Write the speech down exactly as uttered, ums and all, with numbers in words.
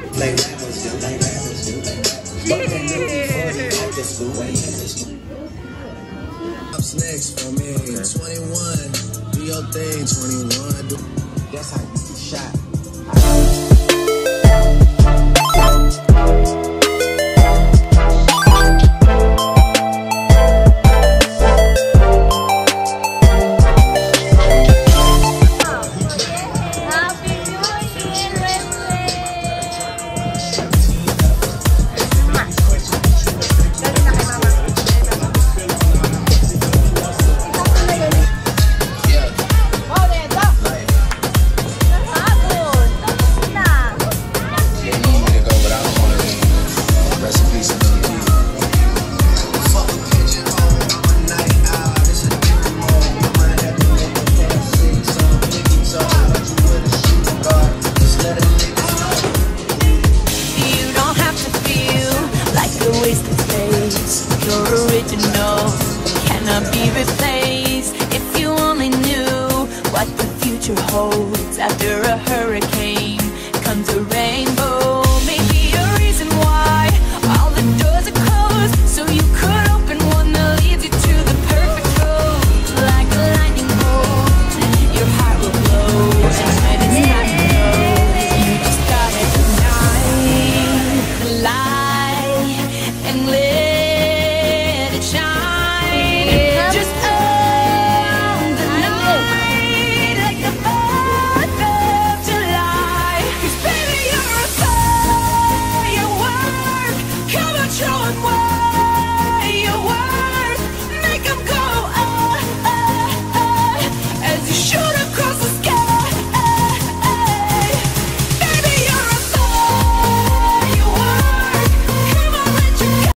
like rappers do, like rappers do, like rappers do. But they knew before they got the school. What's next for me? twenty-one, do your thing, twenty-one. That's how you get shot. Cannot be replaced. If you only knew what the future holds. After a hurricane comes a rainbow.